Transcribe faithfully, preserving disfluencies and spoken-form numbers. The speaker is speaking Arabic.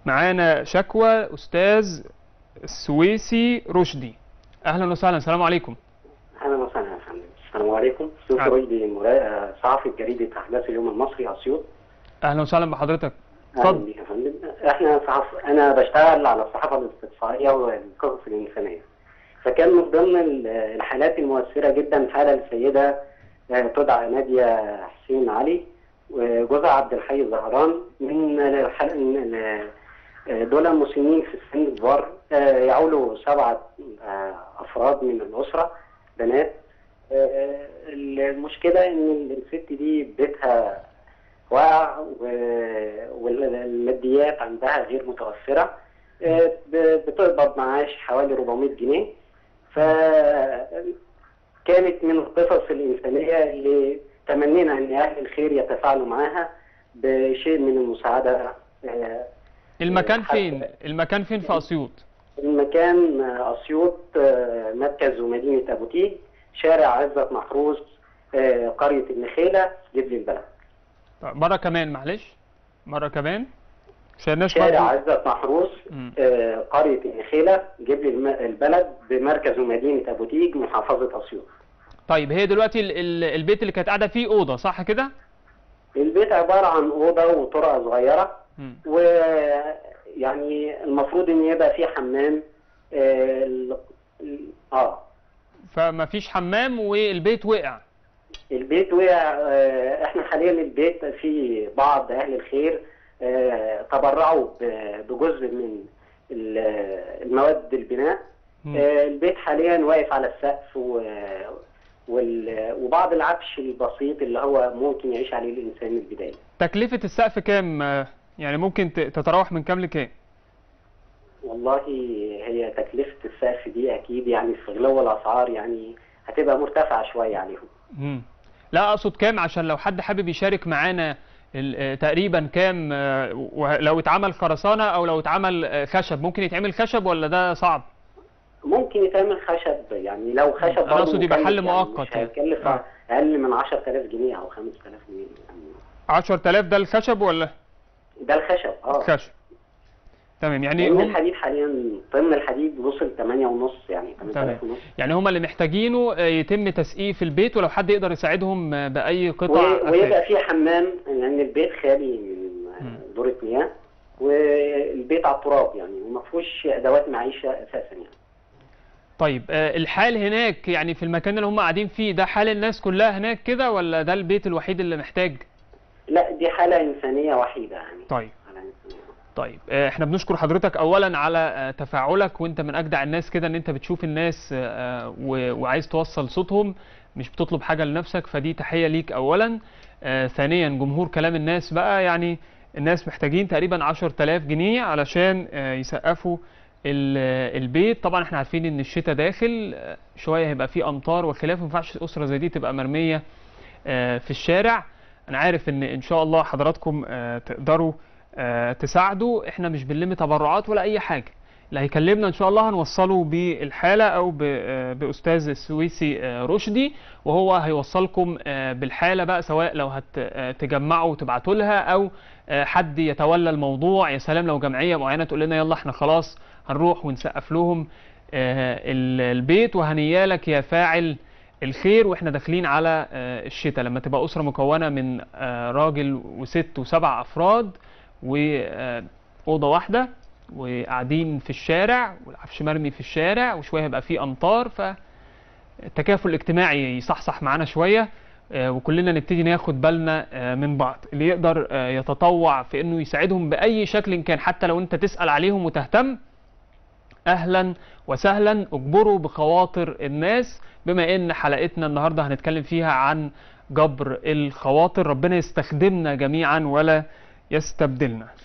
معانا شكوى أستاذ السويسي رشدي. أهلا وسهلا. السلام عليكم. اهلا وسهلا يا فندم. السلام عليكم. السويسي رشدي صحفي جريده احداث اليوم المصري اسيوط. أهلا وسهلا بحضرتك. اهلا بيك يا فندم. احنا صحف... انا بشتغل على الصحافه الاستقصائيه والقصص الانسانيه. فكان من ضمن الحالات المؤثره جدا حاله السيده تدعى ناديه حسين علي وجوزها عبد الحي زهران من الحل... دول مسنين في السن الكبار، يعولوا سبعه افراد من الاسره بنات. المشكله ان الست دي بيتها واقع والماديات عندها غير متوفره، بتقبض معاش حوالي أربعمائة جنيه. فكانت من القصص الانسانيه اللي تمنينا ان اهل الخير يتفاعلوا معاها بشيء من المساعده. المكان فين؟ المكان فين في اسيوط؟ المكان اسيوط، مركز ومدينه ابو تيج، شارع عزت محروس، قريه النخيله، جبل البلد. مرة كمان معلش، مرة كمان. شارع عزت محروس، قرية النخيلة، جبل البلد، بمركز ومدينة أبو تيج، محافظة أسيوط. طيب هي دلوقتي ال ال البيت اللي كانت قاعدة فيه أوضة صح كده؟ البيت عبارة عن أوضة وطرقة صغيرة، ويعني المفروض إن يبقى فيه حمام. اه, آه. فما فيش حمام والبيت وقع. البيت وقع. احنا حاليا البيت في بعض اهل الخير اه تبرعوا بجزء من المواد البناء. اه البيت حاليا واقف على السقف، وبعض العفش البسيط اللي هو ممكن يعيش عليه الانسان البدائي. تكلفة السقف كام؟ يعني ممكن تتراوح من كام لكام؟ والله هي تكلفة السقف دي اكيد يعني في غلو الاسعار يعني هتبقى مرتفعة شوية عليهم. امم لا اقصد كام عشان لو حد حابب يشارك معانا تقريبا كام، لو اتعمل خرسانه او لو اتعمل خشب ممكن يتعمل خشب ولا ده صعب؟ ممكن يتعمل خشب، يعني لو خشب انا اقصد يبقى حل مؤقت، يعني مش هيكلف آه. اقل من عشرة آلاف جنيه او خمسة آلاف جنيه يعني. عشرة آلاف ده الخشب ولا؟ ده الخشب. اه خشب تمام. يعني هم الحديد حاليا طن الحديد وصل ثمانية ونص، يعني ثمانية آلاف ونص. يعني هم اللي محتاجينه يتم تسقيف البيت، ولو حد يقدر يساعدهم باي قطع ويبقى فيه حمام، لان يعني البيت خالي من دورة مياه، والبيت على التراب يعني وما فيهوش ادوات معيشه اساسا يعني. طيب الحال هناك يعني في المكان اللي هم قاعدين فيه ده حال الناس كلها هناك كده ولا ده البيت الوحيد اللي محتاج؟ لا دي حاله انسانيه وحيده يعني. طيب طيب احنا بنشكر حضرتك اولا على تفاعلك، وانت من اجدع الناس كده ان انت بتشوف الناس وعايز توصل صوتهم، مش بتطلب حاجه لنفسك، فدي تحيه ليك اولا. ثانيا جمهور كلام الناس بقى، يعني الناس محتاجين تقريبا عشرة آلاف جنيه علشان يسقفوا البيت. طبعا احنا عارفين ان الشتاء داخل شويه، هيبقى فيه امطار وخلاف، ما ينفعش اسره زي دي تبقى مرميه في الشارع. انا عارف ان ان شاء الله حضراتكم تقدروا أه تساعدوا، احنا مش بنلم تبرعات ولا اي حاجه، اللي هيكلمنا ان شاء الله هنوصله بالحاله او باستاذ السويسي رشدي، وهو هيوصلكم بالحاله بقى، سواء لو هتجمعوا وتبعتوا لها او حد يتولى الموضوع. يا سلام لو جمعيه معينه تقول لنا يلا احنا خلاص هنروح ونسقف لهم البيت، وهنيالك يا فاعل الخير. واحنا داخلين على الشتاء، لما تبقى اسره مكونه من راجل وست وسبع افراد وأوضة واحدة وقاعدين في الشارع والعفش مرمي في الشارع وشوية هيبقى فيه أمطار، فالتكافل الاجتماعي يصحصح معانا شوية، وكلنا نبتدي ناخد بالنا من بعض. اللي يقدر يتطوع في إنه يساعدهم بأي شكل كان، حتى لو أنت تسأل عليهم وتهتم، أهلا وسهلا. اجبروا بخواطر الناس، بما إن حلقتنا النهاردة هنتكلم فيها عن جبر الخواطر. ربنا يستخدمنا جميعا ولا يستبدلنا.